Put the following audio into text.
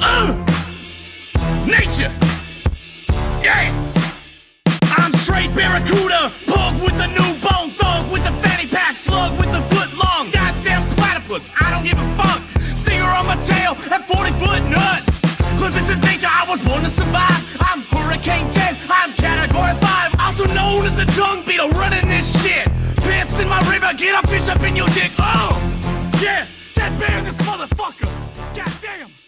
Nature. Yeah. I'm straight barracuda, pug with the new bone, thug with the fanny pack, slug with the foot long, goddamn platypus, I don't give a fuck. Stinger on my tail and 40-foot nuts. Cause this is nature, I was born to survive. I'm Hurricane 10, I'm Category 5, also known as the dung beetle running this shit. Piss in my river, get a fish up in your dick. Oh, yeah, that bear in this motherfucker. Goddamn.